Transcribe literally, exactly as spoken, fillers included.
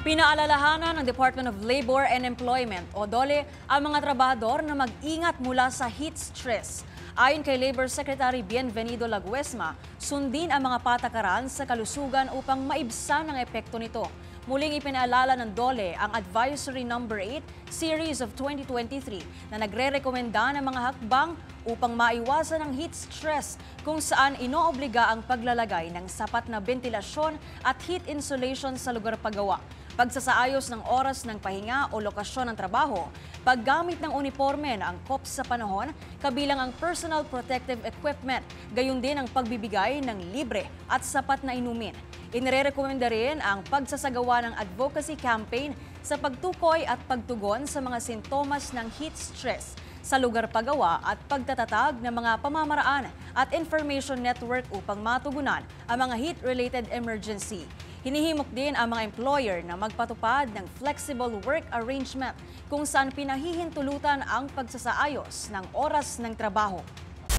Pinaalalahanan ng Department of Labor and Employment o DOLE ang mga trabahador na mag-ingat mula sa heat stress. Ayon kay Labor Secretary Bienvenido Laguesma, sundin ang mga patakaran sa kalusugan upang maibsan ang epekto nito. Muling ipinaalala ng DOLE ang Advisory number eight Series of twenty twenty-three na nagre-rekomenda ng mga hakbang upang maiwasan ang heat stress kung saan inoobliga ang paglalagay ng sapat na bentilasyon at heat insulation sa lugar paggawa, pagsasaayos ng oras ng pahinga o lokasyon ng trabaho, paggamit ng uniforme na angkop sa panahon, kabilang ang personal protective equipment, gayon din ang pagbibigay ng libre at sapat na inumin. Inirekomenda rin ang pagsasagawa ng advocacy campaign sa pagtukoy at pagtugon sa mga sintomas ng heat stress sa lugar paggawa at pagtatatag ng mga pamamaraan at information network upang matugunan ang mga heat-related emergency. Hinihimok din ang mga employer na magpatupad ng flexible work arrangement kung saan pinahihintulutan ang pagsasaayos ng oras ng trabaho.